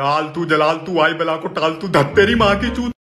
आल तू जलाल तू आई बला को टाल तू धत तेरी माँ की चूत।